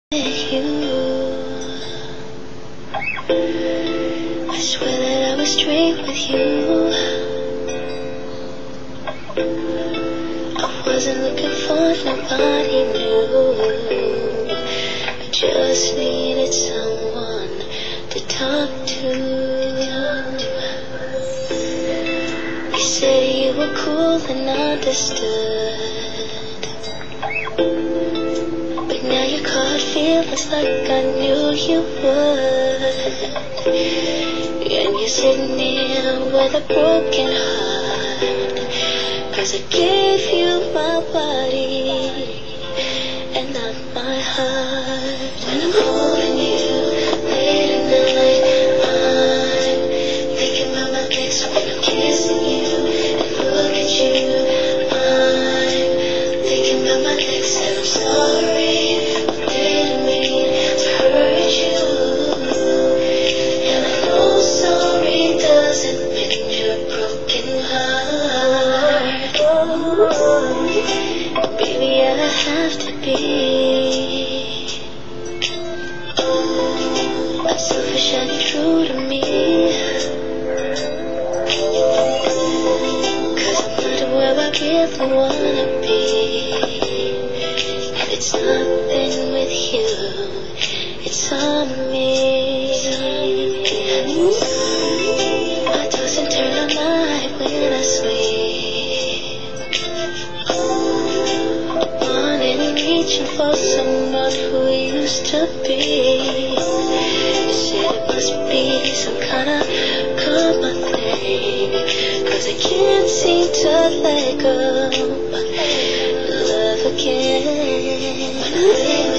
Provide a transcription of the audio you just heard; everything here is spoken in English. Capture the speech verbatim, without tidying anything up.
you. I swear that I was straight with you. I wasn't looking for nobody new. I just needed someone to talk to. You said you were cool and understood, but now you caught feelings like I knew you would. And you're sitting here with a broken heart, 'cause I gave you my body and not my heart. When I'm holding you late at night, I'm thinking about my ex. When I'm kissing you and look at you, I'm thinking about my ex. And I'm sorry, I didn't mean to hurt you. And I know sorry doesn't mend your broken heart. Oh, baby, I have to be. I'm selfish and true to me, 'cause I'm not where I really wanna be. If it's nothing with you, it's on me. I toss and turn all night when I sleep, wanting and reaching for someone who used to be. You said it must be some kind of karma thing, 'cause I can't seem to let go of love again. When I